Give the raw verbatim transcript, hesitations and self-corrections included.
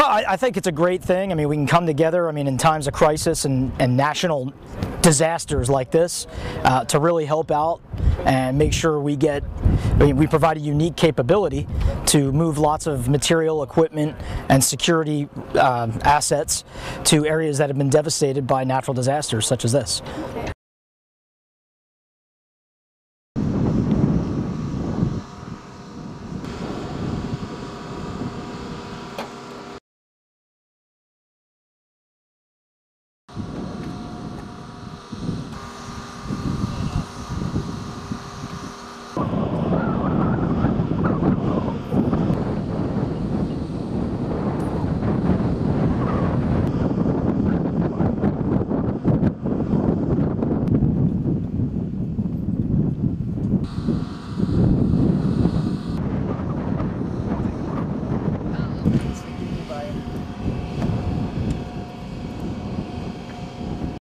Well, I, I think it's a great thing. I mean, we can come together, I mean, in times of crisis and, and national disasters like this uh, to really help out and make sure we get, I mean, we provide a unique capability to move lots of material, equipment, and security uh, assets to areas that have been devastated by natural disasters such as this.